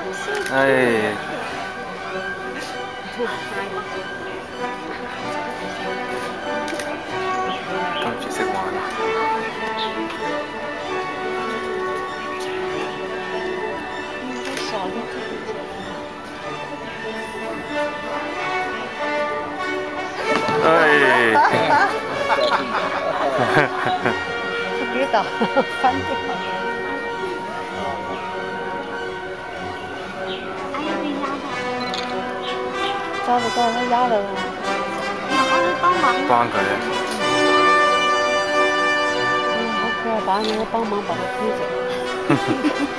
哎。今次識玩。哎。 跌倒，翻掉。 哎呀，被压到。 抓不到，他压了。 帮忙。 幫佢。 好可愛，把那个帮忙把它推走。